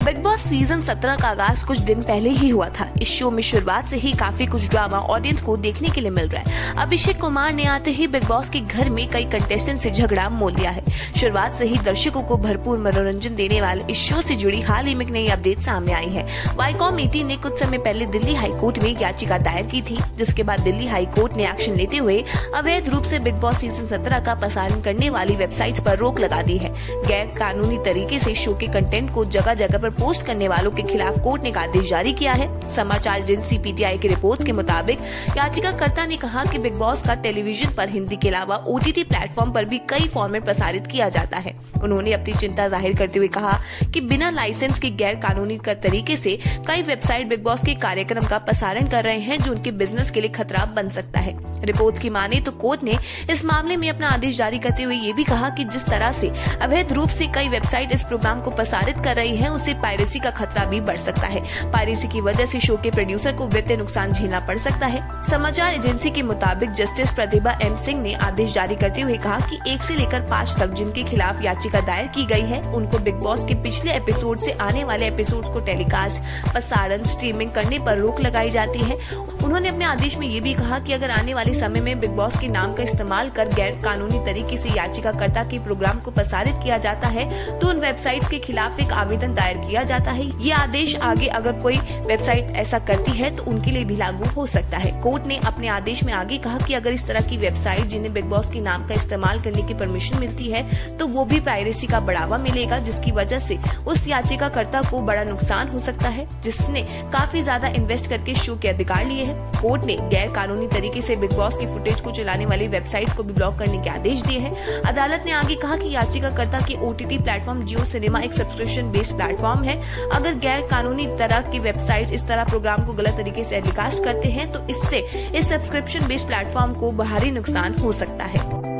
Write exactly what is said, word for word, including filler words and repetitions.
Big boss season सत्रह का आगाज कुछ दिन पहले ही हुआ था। इस शो में शुरुआत से ही काफी कुछ ड्रामा ऑडियंस को देखने के लिए मिल रहा है। अभिषेक कुमार ने आते ही बिग बॉस के घर में कई कंटेस्टेंट से झगड़ा मोल लिया है। शुरुआत से ही दर्शकों को भरपूर मनोरंजन देने वाले इस शो से जुड़ी हाल ही में नई अपडेट सामने आई है। वाईकॉम एटीन ने कुछ समय पहले दिल्ली हाईकोर्ट में याचिका दायर की थी, जिसके बाद दिल्ली हाईकोर्ट ने एक्शन लेते हुए अवैध रूप से बिग बॉस सीजन सत्रह का प्रसारण करने वाली वेबसाइट पर रोक लगा दी है। गैर कानूनी तरीके से शो के कंटेंट को जगह जगह पर पोस्ट करने वालों के खिलाफ कोर्ट ने आदेश जारी किया है। समाचार एजेंसी पीटीआई की रिपोर्ट के मुताबिक याचिकाकर्ता ने कहा कि बिग बॉस का टेलीविजन पर हिंदी के अलावा ओटीटी प्लेटफॉर्म पर भी कई फॉर्मेट प्रसारित किया जाता है। उन्होंने अपनी चिंता जाहिर करते हुए कहा कि बिना लाइसेंस के गैर कानूनी तरीके से कई वेबसाइट बिग बॉस के कार्यक्रम का प्रसारण कर रहे हैं, जो उनके बिजनेस के लिए खतरा बन सकता है। रिपोर्ट्स की माने तो कोर्ट ने इस मामले में अपना आदेश जारी करते हुए ये भी कहा कि जिस तरह से अवैध रूप से कई वेबसाइट इस प्रोग्राम को प्रसारित कर रही हैं, उससे पायरेसी का खतरा भी बढ़ सकता है। पायरेसी की वजह से शो के प्रोड्यूसर को वित्तीय नुकसान झेलना पड़ सकता है। समाचार एजेंसी के मुताबिक जस्टिस प्रतिभा एम सिंह ने आदेश जारी करते हुए कहा कि एक से लेकर पाँच तक जिनके खिलाफ याचिका दायर की गई है, उनको बिग बॉस के पिछले एपिसोड से आने वाले एपिसोड्स को टेलीकास्ट, प्रसारण, स्ट्रीमिंग करने पर रोक लगाई जाती है। उन्होंने अपने आदेश में ये भी कहा कि अगर आने वाले समय में बिग बॉस के नाम का इस्तेमाल कर गैर कानूनी तरीके से याचिकाकर्ता के प्रोग्राम को प्रसारित किया जाता है, तो उन वेबसाइट्स के खिलाफ एक आवेदन दायर किया जाता है। ये आदेश आगे अगर कोई वेबसाइट ऐसा करती है तो उनके लिए भी लागू हो सकता है। कोर्ट ने अपने आदेश में आगे कहा कि अगर इस तरह की वेबसाइट जिन्हें बिग बॉस के नाम का इस्तेमाल करने की परमिशन मिलती है, तो वो भी पायरेसी का बढ़ावा मिलेगा, जिसकी वजह से उस याचिकाकर्ता को बड़ा नुकसान हो सकता है, जिसने काफी ज्यादा इन्वेस्ट करके शो के अधिकार लिए हैं। कोर्ट ने गैर कानूनी तरीके से बिग बॉस के फुटेज को चलाने वाली वेबसाइट को भी ब्लॉक करने के आदेश दिए हैं। अदालत ने आगे कहा कि याचिकाकर्ता के ओटीटी प्लेटफॉर्म जियो सिनेमा एक सब्सक्रिप्शन बेस्ड प्लेटफॉर्म है। अगर गैर कानूनी तरह की वेबसाइट इस तरह प्रोग्राम को गलत तरीके से टेलीकास्ट करते हैं, तो इससे इस सब्सक्रिप्शन बेस्ड प्लेटफॉर्म को भारी नुकसान हो सकता है।